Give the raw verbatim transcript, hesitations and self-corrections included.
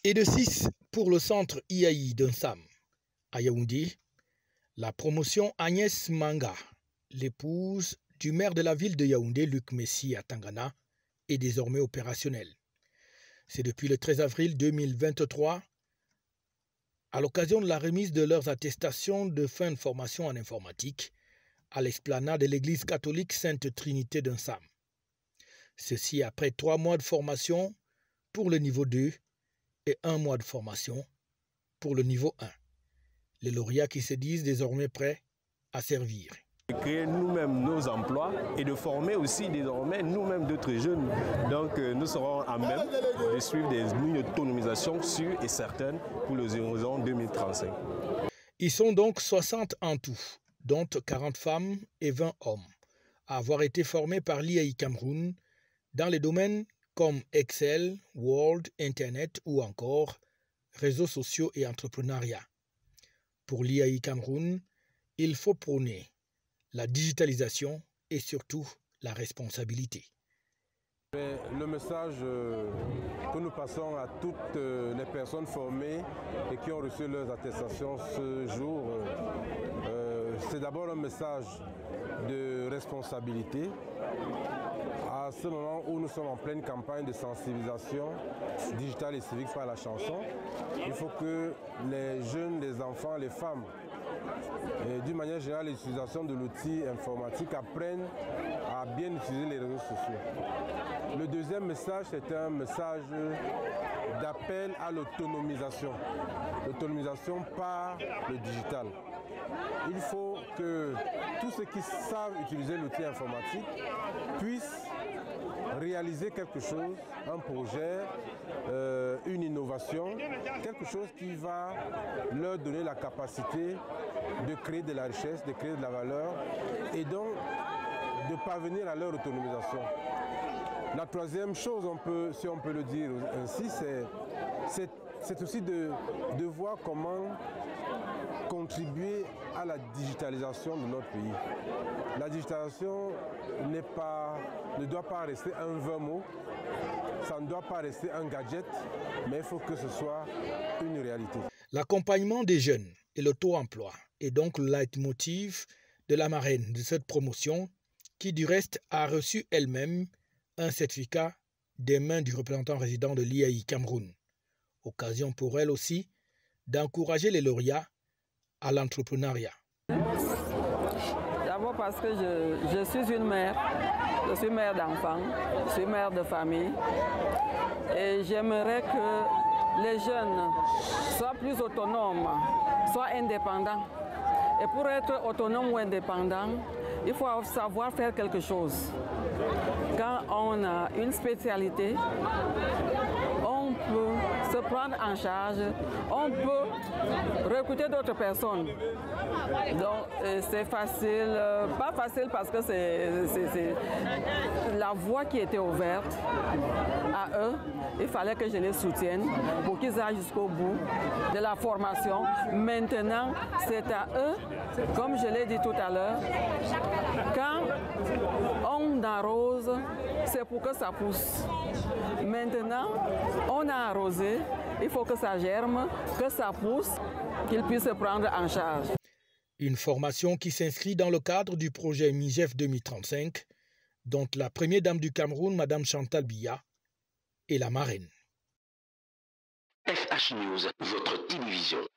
Et de six pour le centre I A I d'Ensam. À Yaoundé, la promotion Agnès Manga, l'épouse du maire de la ville de Yaoundé, Luc Messi à Tangana, est désormais opérationnelle. C'est depuis le treize avril deux mille vingt-trois, à l'occasion de la remise de leurs attestations de fin de formation en informatique, à l'esplanade de l'église catholique Sainte Trinité d'Ensam. Ceci après trois mois de formation pour le niveau deux et un mois de formation pour le niveau un. Les lauréats qui se disent désormais prêts à servir. De créer nous-mêmes nos emplois et de former aussi désormais nous-mêmes d'autres jeunes. Donc euh, nous serons à même de suivre des lignes d'autonomisation sûres et certaines pour les horizons deux mille trente-cinq. Ils sont donc soixante en tout, dont quarante femmes et vingt hommes, à avoir été formés par l'I A I Cameroun dans les domaines comme Excel, Word, Internet ou encore réseaux sociaux et entrepreneuriat. Pour l'I A I Cameroun, il faut prôner la digitalisation et surtout la responsabilité. Le message que nous passons à toutes les personnes formées et qui ont reçu leurs attestations ce jour, c'est d'abord un message de responsabilité. À ce moment où nous sommes en pleine campagne de sensibilisation digitale et civique par la chanson, il faut que les jeunes, les enfants, les femmes, et d'une manière générale l'utilisation de l'outil informatique apprennent à bien utiliser les réseaux sociaux. Le deuxième message, c'est un message d'appel à l'autonomisation. L'autonomisation par le digital. Il faut que tous ceux qui savent utiliser l'outil informatique puissent réaliser quelque chose, un projet, euh, une innovation, quelque chose qui va leur donner la capacité de créer de la richesse, de créer de la valeur et donc de parvenir à leur autonomisation. La troisième chose, on peut, si on peut le dire ainsi, c'est aussi de, de voir comment contribuer à la digitalisation de notre pays. La digitalisation n'est pas, ne doit pas rester un vain mot, ça ne doit pas rester un gadget, mais il faut que ce soit une réalité. L'accompagnement des jeunes et le taux-emploi est donc le leitmotiv de la marraine de cette promotion qui du reste a reçu elle-même un certificat des mains du représentant résident de l'I A I Cameroun. Occasion pour elle aussi d'encourager les lauréats à l'entrepreneuriat. D'abord parce que je, je suis une mère, je suis mère d'enfants, je suis mère de famille et j'aimerais que les jeunes soient plus autonomes, soient indépendants. Et pour être autonome ou indépendant, il faut savoir faire quelque chose. Quand on a une spécialité, on peut se prendre en charge, on peut recruter d'autres personnes. Donc c'est facile, pas facile parce que c'est la voie qui était ouverte à eux. Il fallait que je les soutienne pour qu'ils aillent jusqu'au bout de la formation. Maintenant, c'est à eux, comme je l'ai dit tout à l'heure, quand on arrose, c'est pour que ça pousse. Maintenant, on a arrosé, il faut que ça germe, que ça pousse, qu'ils puissent se prendre en charge. Une formation qui s'inscrit dans le cadre du projet MIGEF deux mille trente-cinq, dont la première dame du Cameroun, Madame Chantal Biya, est la marraine. F H News, votre télévision.